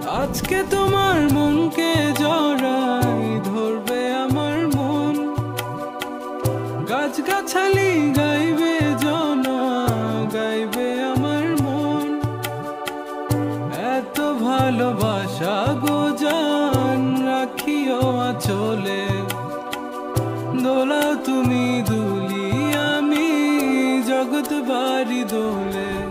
আজকে তোমার মনকে জড়াই ধরবে আমার মন, গাছগাছালি গাইবে জনা গাইবে আমার মন। এত ভালোবাসা গো জান রাখিও আঁচলে, দোলাও তুমি দুলি আমি জগৎ বাড়ি দোলে।